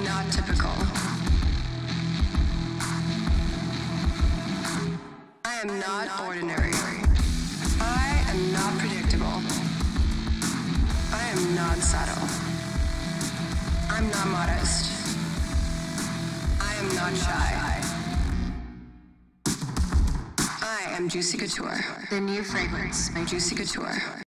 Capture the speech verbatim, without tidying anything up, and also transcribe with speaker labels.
Speaker 1: not typical. I am not ordinary. I am not predictable. I am not subtle. I'm not modest. I am not shy. I am Juicy Couture. The new fragrance by Juicy Couture.